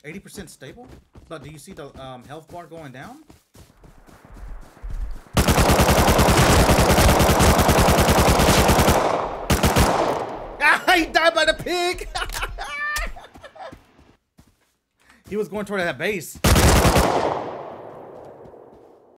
80% stable? But do you see the health bar going down? Ah, he died by the pig! He was going toward that base.